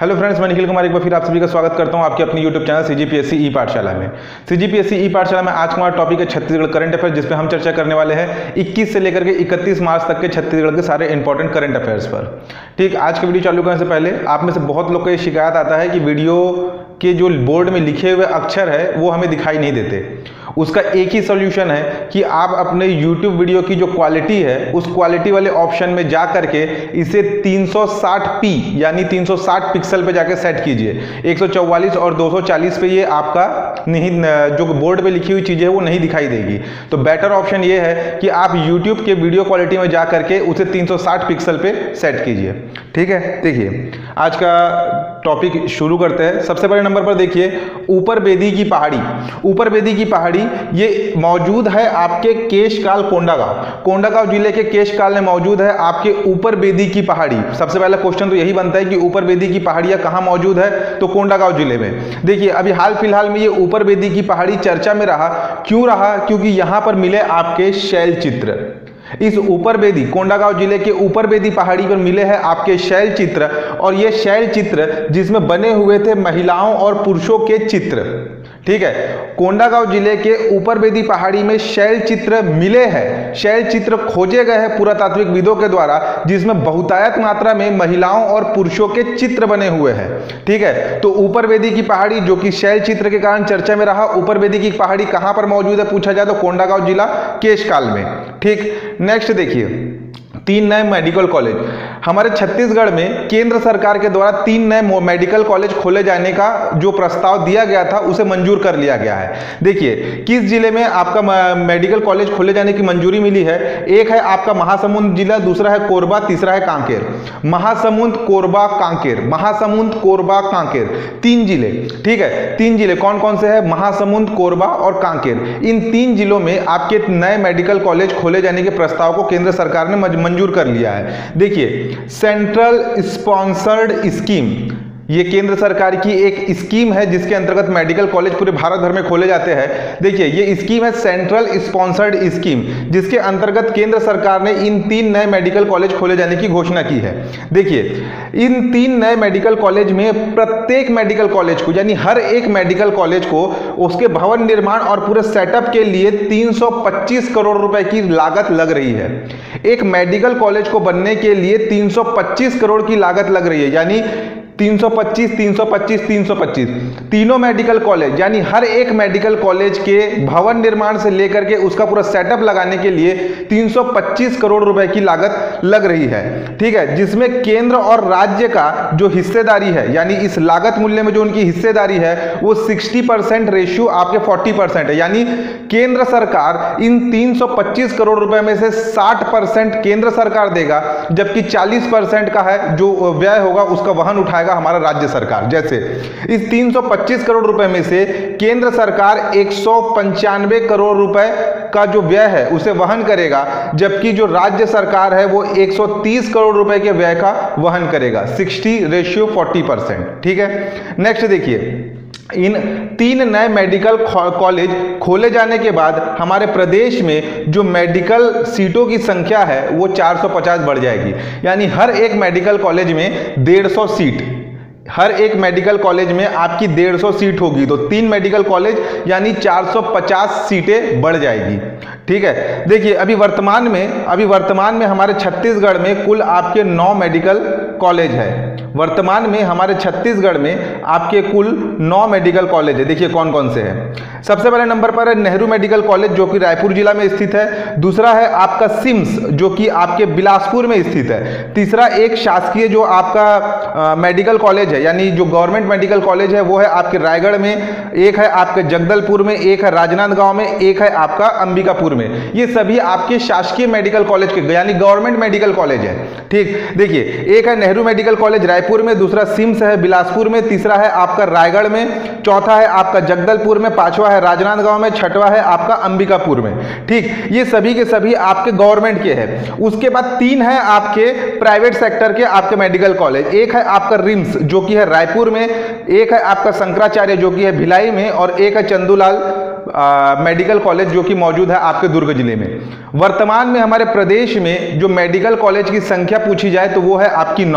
Hello friends, मैं निखिल कुमार एक बार फिर आप सभी का स्वागत करता हूं आपके अपनी यूट्यूब चैनल सीजीपीएससी ई पाठशाला में। सीजीपीएससी ई पाठशाला में आज हमारा टॉपिक है छत्तीसगढ़ करंट अफेयर्स, जिसपे हम चर्चा करने वाले हैं 21 से लेकर के 31 मार्च तक के छत्तीसगढ़ के सारे इंपॉर्टेंट करंट अफेयर्स पर। ठीक, आज की वीडियो चालू करने से पहले आप में से बहुत लोग को ये शिकायत आता है कि वीडियो के जो बोर्ड में लिखे हुए अक्षर है वो हमें दिखाई नहीं देते। उसका एक ही सॉल्यूशन है कि आप अपने YouTube वीडियो की जो क्वालिटी है उस क्वालिटी वाले ऑप्शन में जा करके इसे 360p यानी 360 पिक्सल पे जाके सेट कीजिए। 144 और 240 पे ये आपका नहीं, जो बोर्ड पे लिखी हुई चीजें है वो नहीं दिखाई देगी। तो बेटर ऑप्शन ये है कि आप YouTube के वीडियो क्वालिटी में जा करके उसे 360 पिक्सल पे सेट कीजिए। ठीक है, देखिए आज का टॉपिक शुरू करते हैं। सबसे पहले नंबर पर देखिए ऊपर बेदी की पहाड़ी। ऊपर बेदी की पहाड़ी ये मौजूद है आपके केशकाल कोंडागांव जिले के केशकाल में मौजूद है आपके ऊपर बेदी की पहाड़ी। सबसे पहला क्वेश्चन तो यही बनता है कि ऊपर बेदी की पहाड़ियां कहां मौजूद है, तो कोंडागांव जिले में। देखिए अभी हाल फिलहाल में ये ऊपर बेदी की पहाड़ी चर्चा में रहा। क्यों रहा? क्योंकि यहां पर मिले आपके शैल चित्र। इस ऊपर बेदी कोंडागांव जिले के ऊपर बेदी पहाड़ी पर मिले हैं आपके शैल चित्र, और ये शैल चित्र जिसमें बने हुए थे महिलाओं और पुरुषों के चित्र। ठीक है, कोंडागांव जिले के ऊपर बेदी पहाड़ी में शैल चित्र मिले हैं, शैल चित्र खोजे गए हैं पुरातात्विक विदों के द्वारा, जिसमें बहुतायत मात्रा में महिलाओं और पुरुषों के चित्र बने हुए हैं। ठीक है, तो ऊपर बेदी की पहाड़ी जो कि शैल चित्र के कारण चर्चा में रहा, ऊपर बेदी की पहाड़ी कहां पर मौजूद है पूछा जाए तो कोंडागांव जिला केशकाल में। ठीक, नेक्स्ट देखिए 3 नए मेडिकल कॉलेज। हमारे छत्तीसगढ़ में केंद्र सरकार के द्वारा 3 नए मेडिकल कॉलेज खोले जाने का जो प्रस्ताव दिया गया था उसे मंजूर कर लिया गया है। देखिए किस जिले में आपका मेडिकल कॉलेज खोले जाने की मंजूरी मिली है। एक है आपका महासमुंद जिला, दूसरा है कोरबा, तीसरा है कांकेर। महासमुंद, कोरबा, कांकेर, महासमुंद, कोरबा, कांकेर, 3 जिले। ठीक है, 3 जिले कौन कौन से हैं? महासमुंद, कोरबा और कांकेर। इन 3 जिलों में आपके नए मेडिकल कॉलेज खोले जाने के प्रस्ताव को केंद्र सरकार ने मंजूर कर लिया है। देखिए सेंट्रल स्पॉन्सर्ड स्कीम, ये केंद्र सरकार की एक स्कीम है जिसके अंतर्गत मेडिकल कॉलेज पूरे भारत भर में खोले जाते हैं। देखिए ये स्कीम है सेंट्रल स्पॉन्सर्ड स्कीम, जिसके अंतर्गत केंद्र सरकार ने इन 3 नए मेडिकल कॉलेज खोले जाने की घोषणा की है। देखिए इन 3 नए मेडिकल कॉलेज में प्रत्येक मेडिकल कॉलेज को यानी हर एक मेडिकल कॉलेज को उसके भवन निर्माण और पूरे सेटअप के लिए 325 करोड़ रुपए की लागत लग रही है। एक मेडिकल कॉलेज को बनने के लिए 325 करोड़ की लागत लग रही है, यानी 325, 325, 325 तीनों मेडिकल कॉलेज यानी हर एक मेडिकल कॉलेज के भवन निर्माण से लेकर के उसका पूरा सेटअप लगाने के लिए 325 करोड़ रुपए की लागत लग रही है। ठीक है, जिसमें केंद्र और राज्य का जो हिस्सेदारी है यानी इस लागत मूल्य में जो उनकी हिस्सेदारी है वो 60% रेशियो आपके 40% है, यानी केंद्र सरकार इन 325 करोड़ रुपए में से 60% केंद्र सरकार देगा, जबकि 40% का है जो व्यय होगा उसका वहन उठाएगा हमारा राज्य सरकार। जैसे इस 325 करोड़ रुपए में से केंद्र सरकार 195 करोड़ रुपए का जो व्यय है उसे वहन करेगा, जबकि जो राज्य सरकार है वो 130 करोड़ रुपए के व्यय का वहन करेगा, 60:40%। ठीक है, नेक्स्ट देखिए इन 3 नए मेडिकल कॉलेज खोले जाने के बाद हमारे प्रदेश में जो मेडिकल सीटों की संख्या है वो 450 बढ़ जाएगी, यानी हर एक मेडिकल कॉलेज में 150 सीट, हर एक मेडिकल कॉलेज में आपकी 150 सीट होगी, तो 3 मेडिकल कॉलेज यानी 450 सीटें बढ़ जाएगी। ठीक है, देखिए अभी वर्तमान में हमारे छत्तीसगढ़ में कुल आपके 9 मेडिकल कॉलेज है। वर्तमान में हमारे छत्तीसगढ़ में आपके कुल 9 मेडिकल कॉलेज है। देखिए कौन कौन से हैं। सबसे पहले नंबर पर है नेहरू मेडिकल कॉलेज जो कि रायपुर जिला में स्थित है। दूसरा है आपका सिम्स जो कि आपके बिलासपुर में स्थित है। तीसरा एक शासकीय जो आपका मेडिकल कॉलेज है यानी जो गवर्नमेंट मेडिकल कॉलेज है वो है आपके रायगढ़ में, एक है आपके जगदलपुर में, एक है राजनांदगांव में, एक है आपका अंबिकापुर में। ये सभी आपके शासकीय मेडिकल कॉलेज के यानी गवर्नमेंट मेडिकल कॉलेज है। ठीक, देखिए एक है नेहरू मेडिकल कॉलेज रायपुर में, दूसरा सिम्स है बिलासपुर में, तीसरा है आपका रायगढ़ में, चौथा है आपका जगदलपुर में, पांचवा है राजनांदगांव में, छठवा है आपका अंबिकापुर में। ठीक, ये सभी के सभी आपके गवर्नमेंट के हैं। उसके बाद 3 है आपके प्राइवेट सेक्टर के आपके मेडिकल कॉलेज। एक है आपका रिम्स जो कि है रायपुर में, एक है आपका शंकराचार्य जो कि है भिलाई में, और एक है चंदूलाल मेडिकल कॉलेज जो कि मौजूद है आपके दुर्ग जिले में। वर्तमान में हमारे प्रदेश में जो मेडिकल कॉलेज की संख्या पूछी जाए तो वो है आपकी 9।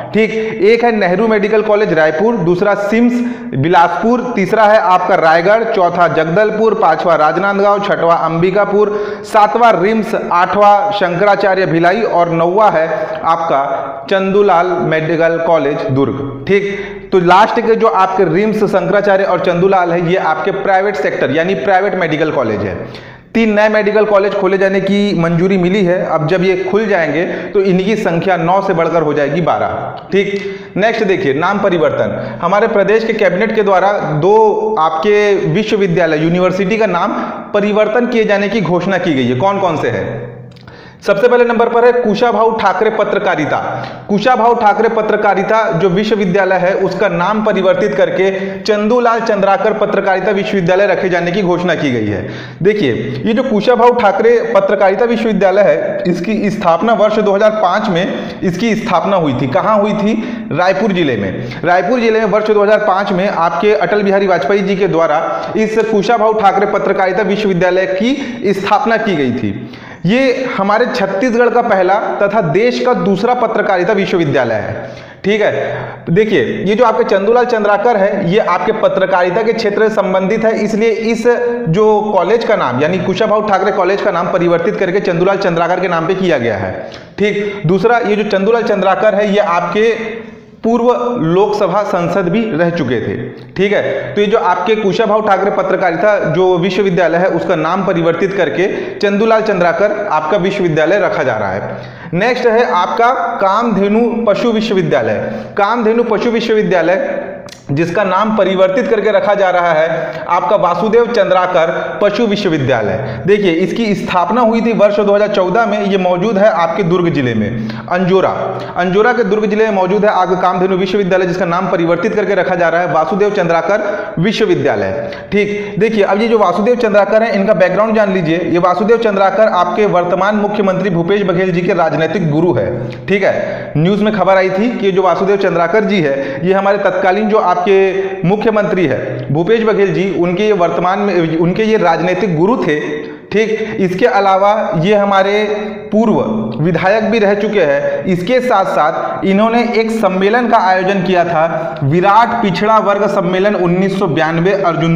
ठीक, एक है नेहरू मेडिकल कॉलेज रायपुर, दूसरा सिम्स बिलासपुर, तीसरा है आपका रायगढ़, चौथा जगदलपुर, पांचवा राजनांदगांव, छठवां अंबिकापुर, सातवां रिम्स, आठवां शंकराचार्य भिलाई और नौवां है आपका चंदूलाल मेडिकल कॉलेज दुर्ग। ठीक, तो लास्ट के जो आपके रिम्स, शंकराचार्य और चंदूलाल है, ये आपके प्राइवेट सेक्टर यानी प्राइवेट मेडिकल कॉलेज है। 3 नए मेडिकल कॉलेज खोले जाने की मंजूरी मिली है। अब जब ये खुल जाएंगे तो इनकी संख्या 9 से बढ़कर हो जाएगी 12। ठीक, नेक्स्ट देखिए नाम परिवर्तन। हमारे प्रदेश के कैबिनेट के द्वारा 2 आपके विश्वविद्यालय यूनिवर्सिटी का नाम परिवर्तन किए जाने की घोषणा की गई है। कौन कौन से है? सबसे पहले नंबर पर है कुशाभाऊ ठाकरे पत्रकारिता। कुशाभाऊ ठाकरे पत्रकारिता जो विश्वविद्यालय है उसका नाम परिवर्तित करके चंदूलाल चंद्राकर पत्रकारिता विश्वविद्यालय रखे जाने की घोषणा की गई है। देखिए ये जो कुशाभाऊ ठाकरे पत्रकारिता विश्वविद्यालय है, इसकी स्थापना वर्ष 2005 में इसकी स्थापना हुई थी। कहाँ हुई थी? रायपुर जिले में। रायपुर जिले में वर्ष 2005 में आपके अटल बिहारी वाजपेयी जी के द्वारा इस कुशाभाऊ ठाकरे पत्रकारिता विश्वविद्यालय की स्थापना की गई थी। ये हमारे छत्तीसगढ़ का पहला तथा देश का दूसरा पत्रकारिता विश्वविद्यालय है। ठीक है, देखिए ये जो आपके चंदूलाल चंद्राकर है ये आपके पत्रकारिता के क्षेत्र से संबंधित है, इसलिए इस जो कॉलेज का नाम यानी कुशाभाऊ ठाकरे कॉलेज का नाम परिवर्तित करके चंदूलाल चंद्राकर के नाम पे किया गया है। ठीक, दूसरा ये जो चंदूलाल चंद्राकर है ये आपके पूर्व लोकसभा सांसद भी रह चुके थे। ठीक है, तो ये जो आपके कुशाभाऊ ठाकरे पत्रकारिता जो विश्वविद्यालय है उसका नाम परिवर्तित करके चंदूलाल चंद्राकर आपका विश्वविद्यालय रखा जा रहा है। नेक्स्ट है आपका कामधेनु पशु विश्वविद्यालय। कामधेनु पशु विश्वविद्यालय जिसका नाम परिवर्तित करके रखा जा रहा है आपका वासुदेव चंद्राकर पशु विश्वविद्यालय। देखिए इसकी स्थापना हुई थी वर्ष 2014 में। ये मौजूद है आपके दुर्ग जिले में, अंजोरा के दुर्ग जिले में मौजूद है आपका कामधेनु विश्वविद्यालय जिसका नाम परिवर्तित करके रखा जा रहा है वासुदेव चंद्राकर विश्वविद्यालय। ठीक, देखिए अब ये जो वासुदेव चंद्राकर है इनका बैकग्राउंड जान लीजिए। ये वासुदेव चंद्राकर आपके वर्तमान मुख्यमंत्री भूपेश बघेल जी के राजनीतिक गुरु है। ठीक है, न्यूज में खबर आई थी कि जो वासुदेव चंद्राकर जी है ये हमारे तत्कालीन जो आपके मुख्यमंत्री है भूपेश बघेल जी, उनके वर्तमान में उनके ये राजनीतिक गुरु थे। ठीक, इसके अलावा ये हमारे पूर्व विधायक भी रह चुके हैं। इसके साथ साथ इन्होंने एक सम्मेलन का आयोजन किया था, विराट पिछड़ा वर्ग सम्मेलन 1992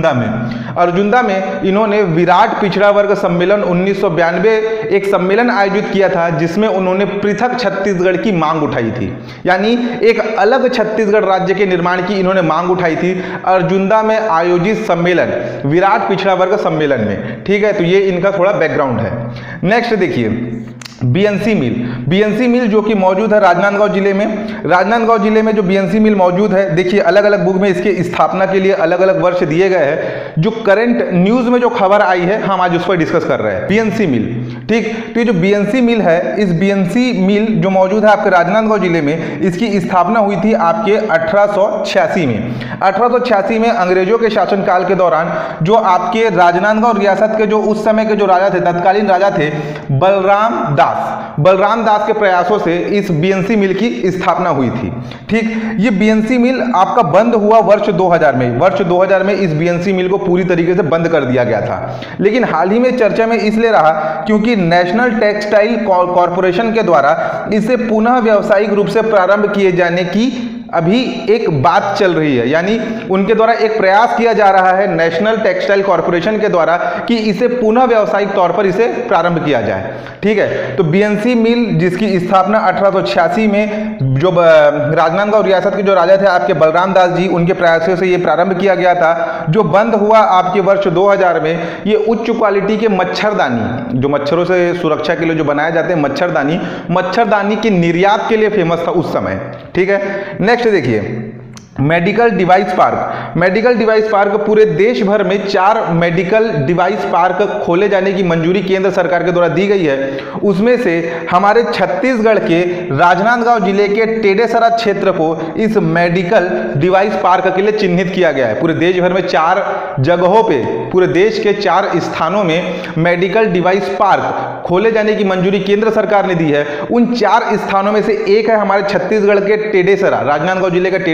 अर्जुंदा में इन्होंने विराट पिछड़ा वर्ग सम्मेलन 1992 एक सम्मेलन आयोजित किया था जिसमें उन्होंने पृथक छत्तीसगढ़ की मांग उठाई थी, यानी एक अलग छत्तीसगढ़ राज्य के निर्माण की इन्होंने मांग उठाई थी अर्जुंदा में आयोजित सम्मेलन विराट पिछड़ा वर्ग सम्मेलन में। ठीक है, तो ये इनका थोड़ा बैकग्राउंड है। नेक्स्ट देखिए बीएनसी मिल जो कि मौजूद है राजनांदगांव जिले में। राजनांदगांव जिले में जो बीएनसी मिल मौजूद है, देखिए अलग अलग बुक में इसके स्थापना के लिए अलग अलग वर्ष दिए गए हैं। जो करंट न्यूज में जो खबर आई है हम आज उस पर डिस्कस कर रहे हैं, बीएनसी मिल। ठीक, तो ये जो बीएनसी मिल है, इस बीएनसी मिल जो मौजूद है आपके राजनांदगांव जिले में, इसकी स्थापना हुई थी आपके 1886 में। 1886 में अंग्रेजों के शासनकाल के दौरान जो आपके राजनांदगांव रियासत के जो उस समय के जो राजा थे, तत्कालीन राजा थे बलराम दास के प्रयासों से इस बीएनसी मिल की स्थापना हुई थी। ठीक, ये बीएनसी मिल आपका बंद हुआ वर्ष 2000 में। वर्ष 2000 में इस बीएनसी मिल को पूरी तरीके से बंद कर दिया गया था, लेकिन हाल ही में चर्चा में इसलिए रहा क्योंकि नेशनल टेक्सटाइल कॉरपोरेशन के द्वारा इसे पुनः व्यावसायिक रूप से प्रारंभ किए जाने की अभी एक बात चल रही है, यानी उनके द्वारा एक प्रयास किया जा रहा है नेशनल टेक्सटाइल कॉरपोरेशन के द्वारा कि इसे पुनः व्यावसायिक तौर पर इसे प्रारंभ किया जाए। ठीक है, तो बीएनसी मिल जिसकी स्थापना 1886 में जो राजनांदगांव रियासत के जो राजा थे आपके बलराम दास जी, उनके प्रयासों से ये प्रारंभ किया गया था। जो बंद हुआ आपके वर्ष 2000 में, ये उच्च क्वालिटी के मच्छरदानी, जो मच्छरों से सुरक्षा के लिए जो बनाए जाते हैं मच्छरदानी के निर्यात के लिए फेमस था उस समय। ठीक है, नेक्स्ट देखिए मेडिकल डिवाइस पार्क पूरे देश भर में 4 मेडिकल डिवाइस पार्क खोले जाने की मंजूरी केंद्र सरकार के द्वारा दी गई है। उसमें से हमारे छत्तीसगढ़ के राजनांदगांव जिले के टेडेसरा क्षेत्र को इस मेडिकल डिवाइस पार्क के लिए चिन्हित किया गया है। पूरे देश भर में 4 जगहों पे, पूरे देश के 4 स्थानों में मेडिकल डिवाइस पार्क खोले जाने की मंजूरी केंद्र सरकार ने दी है। उन 4 स्थानों में से एक है हमारे छत्तीसगढ़ के टेडेसरा, राजनांदगांव जिले का टेडेसरा,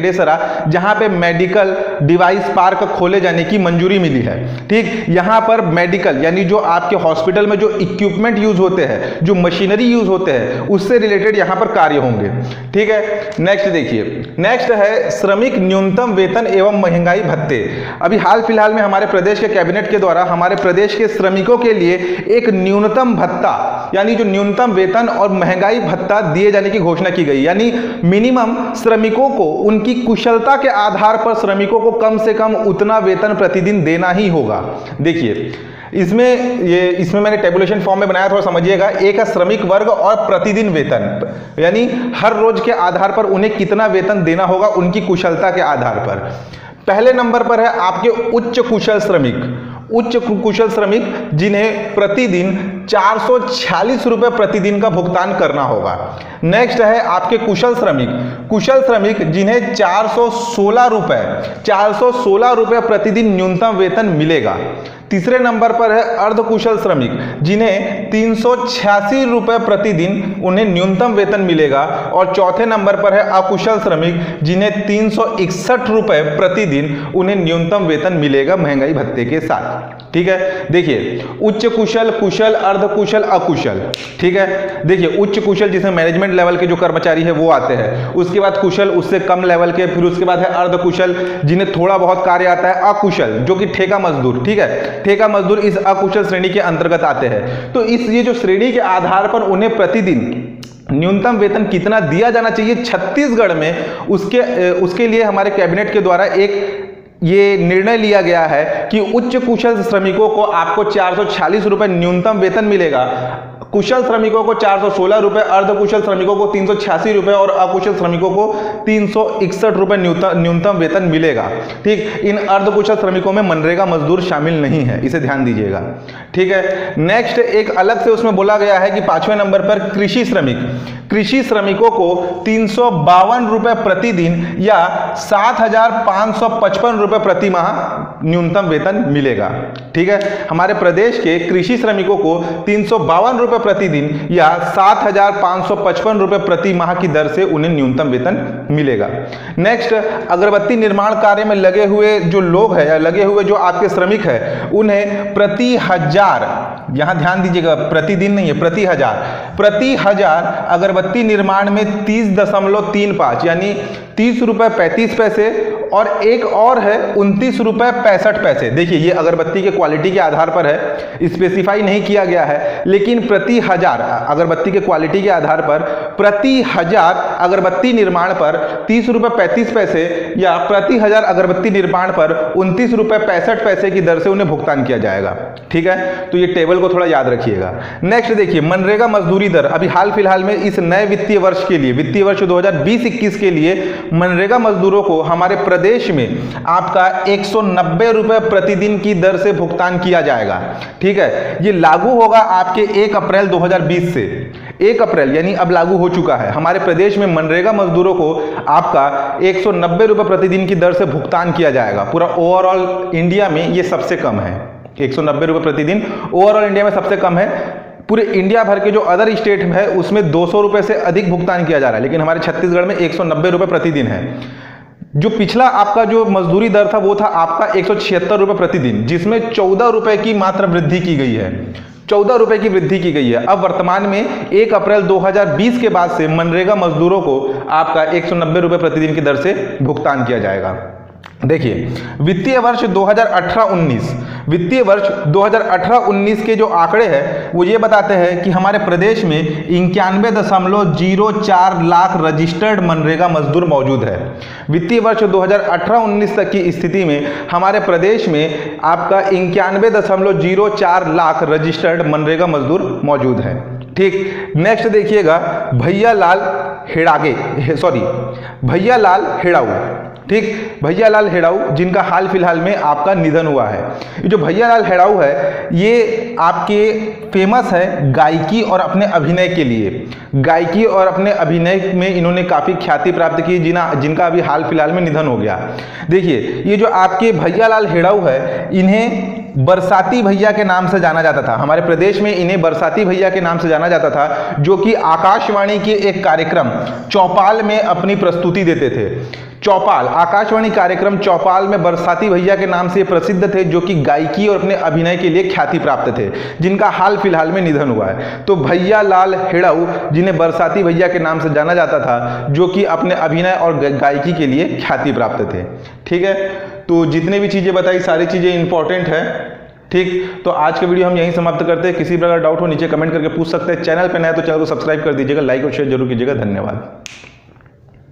जहां पे मेडिकल डिवाइस पार्क खोले जाने की मंजूरी मिली है। ठीक, यहां पर मेडिकल यानी जो आपके हॉस्पिटल में जो इक्विपमेंट यूज होते हैं, जो मशीनरी यूज होते हैं, उससे रिलेटेड यहां पर कार्य होंगे। ठीक है, नेक्स्ट देखिए, नेक्स्ट है श्रमिक न्यूनतम वेतन एवं महंगाई भत्ते। अभी हाल फिलहाल में हमारे प्रदेश के कैबिनेट के द्वारा हमारे प्रदेश के श्रमिकों के लिए एक न्यूनतम भत्ता यानी जो न्यूनतम वेतन और महंगाई भत्ता दिए जाने की घोषणा की गई। यानी मिनिमम श्रमिकों को उनकी कुशलता के आधार पर श्रमिकों को कम से कम उतना वेतन प्रतिदिन देना ही होगा। देखिए इसमें मैंने टेबुलेशन फॉर्म में बनाया, थोड़ा समझिएगा। एक है श्रमिक वर्ग और प्रतिदिन वेतन, यानी हर रोज के आधार पर उन्हें कितना वेतन देना होगा उनकी कुशलता के आधार पर। पहले नंबर पर है आपके उच्च कुशल श्रमिक जिन्हें प्रतिदिन 446 रुपए प्रतिदिन का भुगतान करना होगा। नेक्स्ट है आपके कुशल श्रमिक जिन्हें 416 रुपए प्रतिदिन न्यूनतम वेतन मिलेगा। तीसरे नंबर पर है अर्धकुशल श्रमिक जिन्हें 386 रुपए प्रतिदिन उन्हें न्यूनतम वेतन मिलेगा। और चौथे नंबर पर है अकुशल श्रमिक जिन्हें 361 रुपए प्रतिदिन उन्हें न्यूनतम वेतन मिलेगा महंगाई भत्ते के साथ। ठीक है, देखिए उच्च कुशल, कुशल, अर्धकुशल, अकुशल। ठीक है, देखिए उच्च कुशल जिसमें मैनेजमेंट लेवल के जो कर्मचारी है वो आते हैं, उसके बाद कुशल उससे कम लेवल के, फिर उसके बाद है अर्धकुशल जिन्हें थोड़ा बहुत कार्य आता है, अकुशल जो कि ठेका मजदूर। ठीक है, ठेका मजदूर इस अकुशल श्रेणी के अंतर्गत आते हैं। तो ये जो श्रेणी के आधार पर उन्हें प्रतिदिन न्यूनतम वेतन कितना दिया जाना चाहिए छत्तीसगढ़ में, उसके लिए हमारे कैबिनेट के द्वारा एक ये निर्णय लिया गया है कि उच्च कुशल श्रमिकों को आपको 446 रुपए न्यूनतम वेतन मिलेगा, कुशल श्रमिकों को 416 रुपए, अर्धकुशल श्रमिकों को 386 रुपए और अकुशल श्रमिकों को 361 रुपए न्यूनतम वेतन मिलेगा। ठीक, इन अर्धकुशल श्रमिकों में मनरेगा मजदूर शामिल नहीं है, इसे ध्यान दीजिएगा। ठीक है, नेक्स्ट एक अलग से उसमें बोला गया है कि 5वें नंबर पर कृषि श्रमिकों को 352 रुपए प्रतिदिन या 7,555 रुपए प्रति माह न्यूनतम वेतन मिलेगा। ठीक है, हमारे प्रदेश के कृषि श्रमिकों को 352 रुपए प्रतिदिन या 7,555 रुपए प्रति माह की दर से उन्हें न्यूनतम वेतन मिलेगा। नेक्स्ट, अगरबत्ती निर्माण कार्य में लगे हुए जो लोग हैं या लगे हुए जो आपके श्रमिक हैं, उन्हें प्रति हजार, यहां ध्यान दीजिएगा प्रतिदिन नहीं है, प्रति हजार अगरबत्ती निर्माण में 30.35 यानी 30 रुपए 35 पैसे और एक और है 29 रुपए 65 पैसे। देखिए ये अगरबत्ती के क्वालिटी के आधार पर है, स्पेसिफाई नहीं किया गया है, लेकिन प्रति हजार अगरबत्ती के क्वालिटी के आधार पर प्रति हजार अगरबत्ती निर्माण पर 30 रुपए 35 पैसे या प्रति हजार अगरबत्ती निर्माण पर 29 रुपए 65 पैसे की दर से उन्हें भुगतान किया जाएगा। ठीक है, तो ये टेबल को थोड़ा याद रखिएगा। नेक्स्ट देखिए मनरेगा मजदूरी दर, अभी हाल फिलहाल में इस नए वित्तीय वर्ष के लिए, वित्तीय वर्ष 2020-21 के लिए मनरेगा मजदूरों को हमारे प्रदेश में आपका 190 रुपए प्रतिदिन की दर से भुगतान किया जाएगा। ठीक है, ये लागू होगा आपके 1 अप्रैल 2020 से। 1 अप्रैल यानी अब लागू हो चुका है। हमारे प्रदेश में मनरेगा मजदूरों को आपका 190 रुपए प्रतिदिन की दर से भुगतान किया जाएगा। पूरा ओवरऑल इंडिया में ये सबसे कम है, 190 रुपए प्रतिदिन ओवरऑल इंडिया में सबसे कम है। पूरे इंडिया भर के जो अदर स्टेट है उसमें 200 रुपए से अधिक भुगतान किया जा रहा है, लेकिन हमारे छत्तीसगढ़ में 190 रुपए प्रतिदिन है। जो पिछला आपका जो मजदूरी दर था वो था आपका 176 रुपए प्रतिदिन, जिसमें 14 रुपए की मात्र वृद्धि की गई है, 14 रुपए की वृद्धि की गई है। अब वर्तमान में 1 अप्रैल 2020 के बाद से मनरेगा मजदूरों को आपका 190 रुपए प्रतिदिन की दर से भुगतान किया जाएगा। देखिए वित्तीय वर्ष 2018-19 के जो आंकड़े हैं वो ये बताते हैं कि हमारे प्रदेश में 91.04 लाख रजिस्टर्ड मनरेगा मजदूर मौजूद है। वित्तीय वर्ष 2018-19 तक की स्थिति में हमारे प्रदेश में आपका 91.04 लाख रजिस्टर्ड मनरेगा मजदूर मौजूद है। ठीक, नेक्स्ट देखिएगा भैयालाल हेड़ाऊ। ठीक, भैयालाल हेड़ाऊ जिनका हाल फिलहाल में आपका निधन हुआ है। ये जो भैयालाल हेड़ाऊ है ये आपके फेमस है गायकी और अपने अभिनय के लिए। गायकी और अपने अभिनय में इन्होंने काफ़ी ख्याति प्राप्त की, जिनका अभी हाल फिलहाल में निधन हो गया। देखिए ये जो आपके भैयालाल हेड़ाऊ है, इन्हें बरसाती भैया के नाम से जाना जाता था। हमारे प्रदेश में इन्हें बरसाती भैया के नाम से जाना जाता था, जो कि आकाशवाणी के एक कार्यक्रम चौपाल में अपनी प्रस्तुति देते थे। चौपाल, आकाशवाणी कार्यक्रम चौपाल में बरसाती भैया के नाम से प्रसिद्ध थे, जो कि गायकी और अपने अभिनय के लिए ख्याति प्राप्त थे, जिनका हाल फिलहाल में निधन हुआ है। तो भैया लाल हेड़ऊ, जिन्हें बरसाती भैया के नाम से जाना जाता था, जो कि अपने अभिनय और गायकी के लिए ख्याति प्राप्त थे। ठीक है, तो जितने भी चीज़ें बताई सारी चीज़ें इंपॉर्टेंट है। ठीक, तो आज का वीडियो हम यहीं समाप्त करते हैं। किसी प्रकार डाउट हो नीचे कमेंट करके पूछ सकते हैं। चैनल पर नया तो चैनल को सब्सक्राइब कर दीजिएगा, लाइक और शेयर जरूर कीजिएगा। धन्यवाद।